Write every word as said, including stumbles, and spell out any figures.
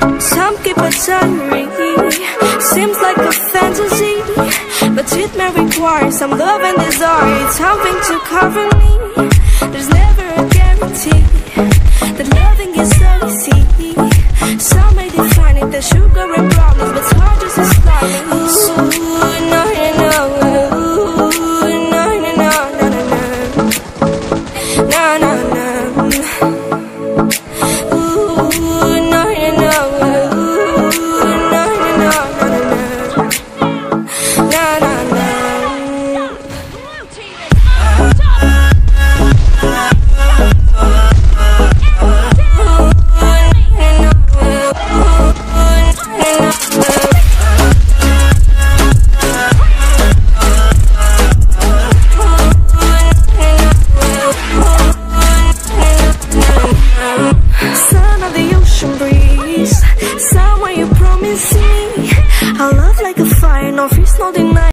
Some keep it diary, seems like a fantasy, but it may require some love and desire, something to cover me. There's never a guarantee that loving is so easy. Some may define it as sugar and brownies, but it's hard just to start me. Ooh, no, no, no. Ooh, no, no, no, no, no, no. No, no, no. Ooh, no, no, no. Ooh, no, no, no, no, no, no. No, no, no. Son of the ocean breeze, somewhere you promise me a love like a fire, no freeze, no deny.